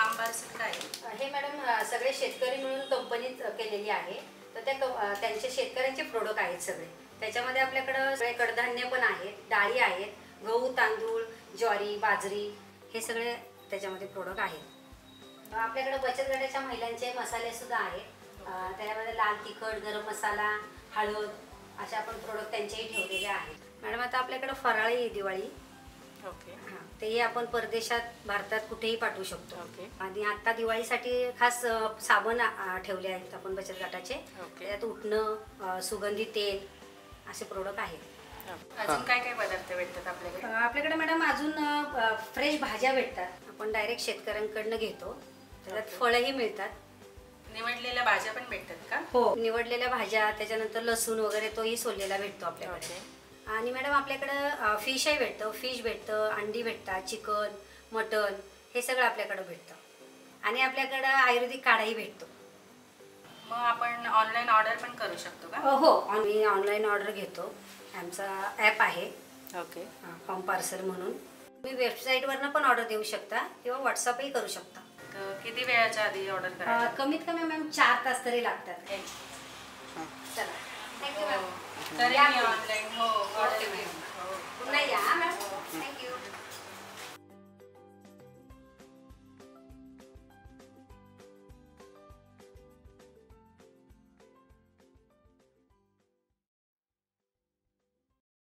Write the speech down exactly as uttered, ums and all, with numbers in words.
Form parcel काय हे madam सगळे शेतकरी मिळून कंपनीत केलेली आहे. तर त्या त्यांचे शेतकऱ्यांचे प्रोडक्ट आहेत सगळे. त्याच्यामध्ये आपल्याकडं सगळे कडधान्य पण आहेत, डाळी आहेत, गहू, तांदूळ, ज्वारी, बाजरी हे सगळे त्याच्यामध्ये प्रोडक्ट आहेत. आपल्याकडे बचत गटाच्या महिलांचे मसाले सुद्धा आहेत. त्याच्यामध्ये लाल तिखट, गरम मसाला, हळद असे आपण प्रोडक्ट त्यांचेही ठेवलेले आहेत. मॅडम आता आपल्याकडे फराळी दिवाळी ओके हां तेही आपण परदेशात भारतात कुठेही पाठवू शकतो. ओके. आणि आता दिवाळीसाठी खास साबण ठेवले आहेत आपण बचत गटाचे. त्यात उठणं, सुगंधी तेल असे प्रोडक्ट आहेत. अजून काय काय पदार्थ भेटतात आपल्याकडे? आपल्याकडे मॅडम अजून फ्रेश भाज्या भेटतात. आपण डायरेक्ट शेतकऱ्यांकडनं घेतो. त्याच्यात फळंही मिळतात. निवडलेल्या भाज्या पण भेटतात का? हो, निवडलेल्या भाज्या, त्याच्यानंतर लसूण वगैरे तोही सोललेला भेटतो आपल्याकडे. आणि मॅडम आपल्याकडं फिशही भेटतं, फिश भेटतं, अंडी भेटतात, चिकन, मटन हे सगळं आपल्याकडं भेटतं. आणि आपल्याकडं आयुर्वेदिक काढाही भेटतो. मग आपण ऑनलाईन ऑर्डर पण करू शकतो का? हो, आम्ही ऑनलाईन ऑर्डर घेतो. आमचा ॲप आहे ओके होम पार्सल म्हणून. तुम्ही वेबसाईटवरनं पण ऑर्डर देऊ शकता किंवा व्हॉट्सअपही करू शकता. तर किती वेळाच्या आधी ऑर्डर करायची? कमीत कमी मॅम चार तास तरी लागतात. एक चला थँक्यू मॅम. तरी मी ऑनलाईन हो ऑर्डर